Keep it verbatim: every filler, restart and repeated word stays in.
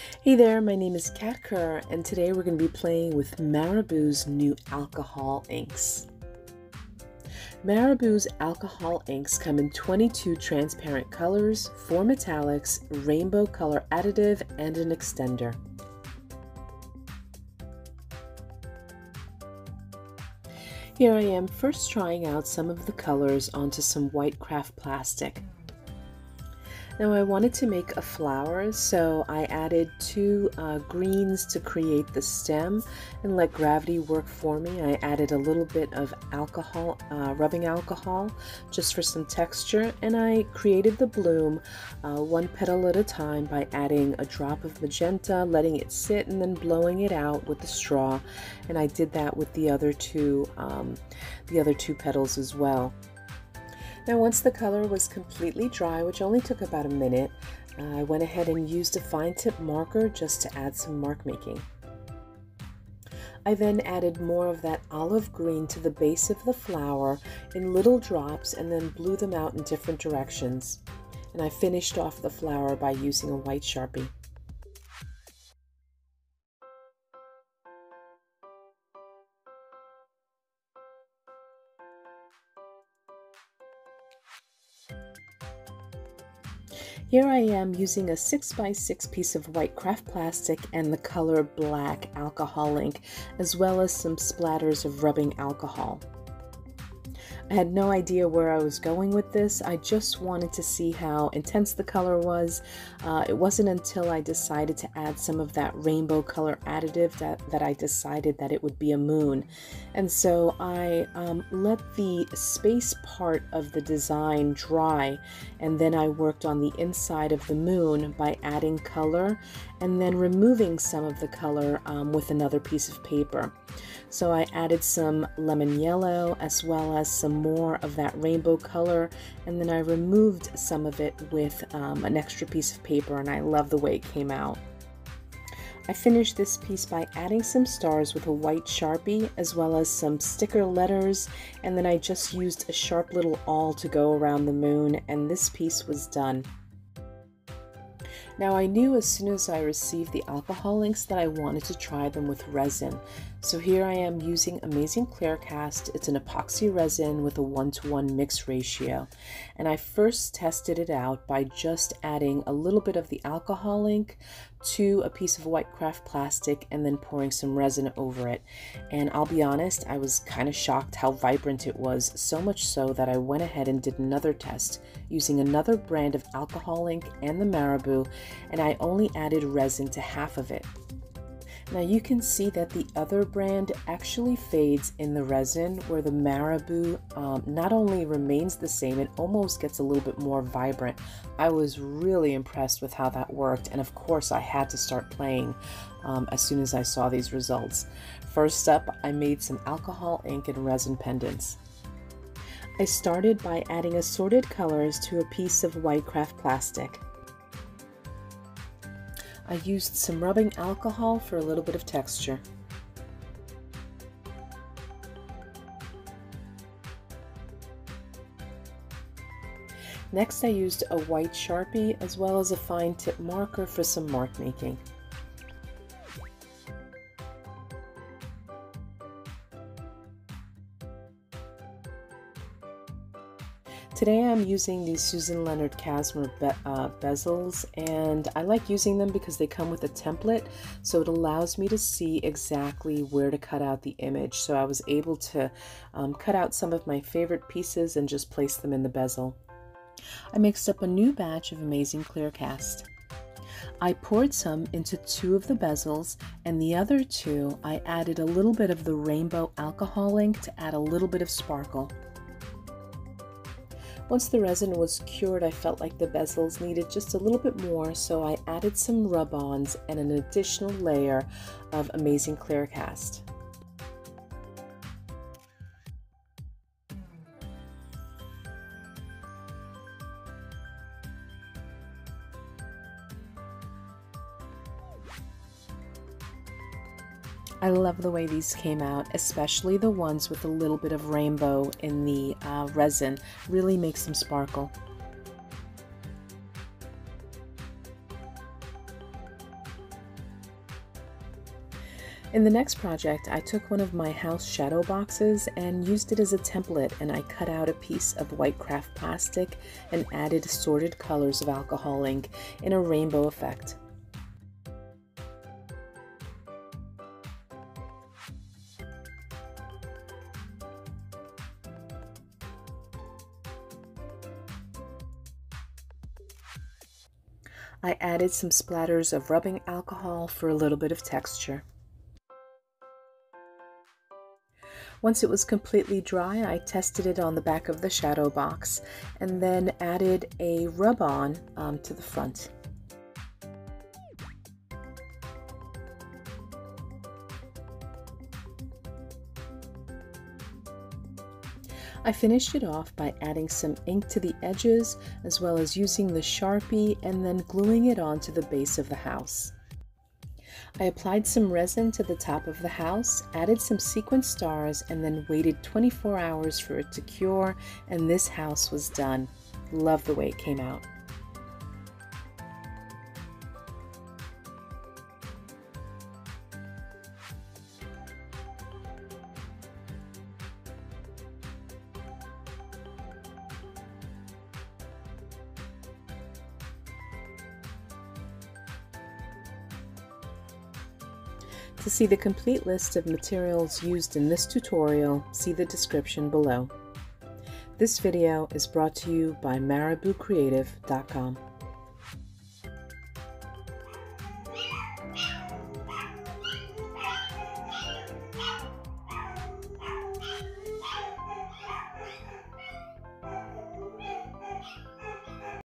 Hey there, my name is Kerr, and today we're going to be playing with Marabu's new alcohol inks. Marabu's alcohol inks come in twenty-two transparent colors, four metallics, rainbow color additive, and an extender. Here I am first trying out some of the colors onto some white craft plastic. Now I wanted to make a flower, so I added two uh, greens to create the stem and let gravity work for me. I added a little bit of alcohol, uh, rubbing alcohol, just for some texture, and I created the bloom uh, one petal at a time by adding a drop of magenta, letting it sit, and then blowing it out with the straw. And I did that with the other two, um, the other two petals as well. Now once the color was completely dry, which only took about a minute, uh, I went ahead and used a fine tip marker just to add some mark making. I then added more of that olive green to the base of the flower in little drops and then blew them out in different directions. And I finished off the flower by using a white Sharpie. Here I am using a six by six piece of white craft plastic and the color black alcohol ink, as well as some splatters of rubbing alcohol. I had no idea where I was going with this. I just wanted to see how intense the color was. Uh, it wasn't until I decided to add some of that rainbow color additive that, that I decided that it would be a moon. And so I um, let the space part of the design dry, and then I worked on the inside of the moon by adding color and then removing some of the color um, with another piece of paper. So I added some lemon yellow as well as some more of that rainbow color, and then I removed some of it with um, an extra piece of paper, and I love the way it came out. I finished this piece by adding some stars with a white Sharpie as well as some sticker letters, and then I just used a sharp little awl to go around the moon, and this piece was done. Now I knew as soon as I received the alcohol inks that I wanted to try them with resin. So here I am using Amazing Clear Cast. It's an epoxy resin with a one to one mix ratio. And I first tested it out by just adding a little bit of the alcohol ink to a piece of white craft plastic and then pouring some resin over it. And I'll be honest, I was kind of shocked how vibrant it was, so much so that I went ahead and did another test using another brand of alcohol ink and the Marabu, and I only added resin to half of it. Now you can see that the other brand actually fades in the resin, where the Marabu um, not only remains the same, it almost gets a little bit more vibrant. I was really impressed with how that worked, and of course I had to start playing um, as soon as I saw these results. First up, I made some alcohol ink and resin pendants. I started by adding assorted colors to a piece of white craft plastic. I used some rubbing alcohol for a little bit of texture. Next I used a white Sharpie as well as a fine tip marker for some mark making. Today I'm using these Susan Leonard Casimir be uh, bezels, and I like using them because they come with a template, so it allows me to see exactly where to cut out the image. So I was able to um, cut out some of my favorite pieces and just place them in the bezel. I mixed up a new batch of Amazing Clear Cast. I poured some into two of the bezels, and the other two I added a little bit of the rainbow alcohol ink to add a little bit of sparkle. Once the resin was cured, I felt like the bezels needed just a little bit more, so I added some rub-ons and an additional layer of Amazing Clear Cast. I love the way these came out, especially the ones with a little bit of rainbow in the uh, resin. Really makes them sparkle. In the next project, I took one of my house shadow boxes and used it as a template, and I cut out a piece of white craft plastic and added assorted colors of alcohol ink in a rainbow effect. I added some splatters of rubbing alcohol for a little bit of texture. Once it was completely dry, I tested it on the back of the shadow box and then added a rub-on um, to the front. I finished it off by adding some ink to the edges, as well as using the Sharpie and then gluing it onto the base of the house. I applied some resin to the top of the house, added some sequin stars, and then waited twenty-four hours for it to cure, and this house was done. Love the way it came out. To see the complete list of materials used in this tutorial, see the description below. This video is brought to you by Marabu Creative dot com.